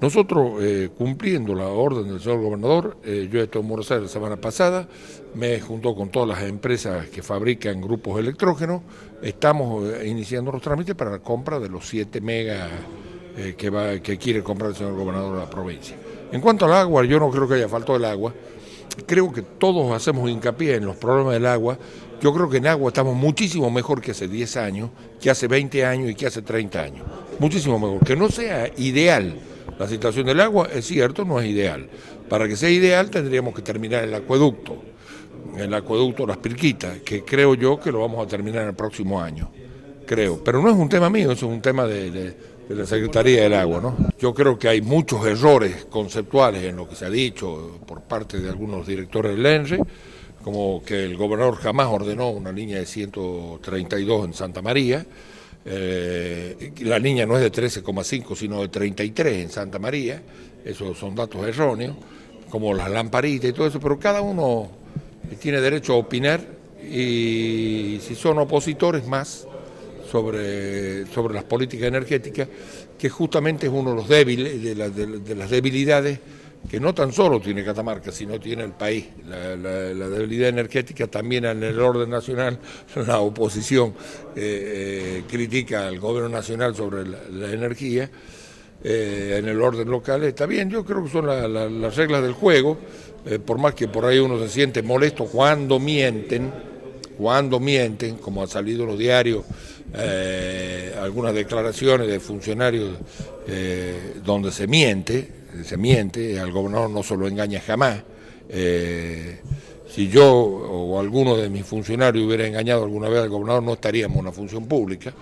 Nosotros, cumpliendo la orden del señor gobernador, yo estuve en Buenos Aires la semana pasada, me juntó con todas las empresas que fabrican grupos electrógenos, estamos iniciando los trámites para la compra de los 7 megas que quiere comprar el señor gobernador de la provincia. En cuanto al agua, yo no creo que haya falta del agua, creo que todos hacemos hincapié en los problemas del agua. Yo creo que en agua estamos muchísimo mejor que hace 10 años, que hace 20 años y que hace 30 años, muchísimo mejor. Que no sea ideal la situación del agua, es cierto, no es ideal. Para que sea ideal tendríamos que terminar el acueducto Las Pirquitas, que creo yo que lo vamos a terminar el próximo año, creo. Pero no es un tema mío, eso es un tema de la Secretaría del Agua, ¿no? Yo creo que hay muchos errores conceptuales en lo que se ha dicho por parte de algunos directores del ENRE, como que el gobernador jamás ordenó una línea de 132 en Santa María. La línea no es de 13,5 sino de 33 en Santa María, esos son datos erróneos, como las lamparitas y todo eso, pero cada uno tiene derecho a opinar y si son opositores más sobre las políticas energéticas, que justamente es uno de los débiles, de las debilidades que no tan solo tiene Catamarca, sino tiene el país. La debilidad energética también en el orden nacional, la oposición critica al gobierno nacional sobre la energía, en el orden local está bien, yo creo que son las reglas del juego, por más que por ahí uno se siente molesto cuando mienten, como ha salido en los diarios, algunas declaraciones de funcionarios donde se miente, al gobernador no se lo engaña jamás. Si yo o alguno de mis funcionarios hubiera engañado alguna vez al gobernador, no estaríamos en una función pública.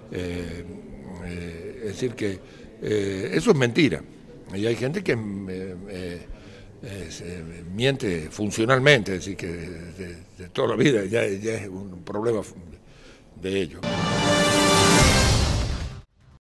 Es decir que eso es mentira. Y hay gente que miente funcionalmente, es decir que de toda la vida ya es un problema de ellos.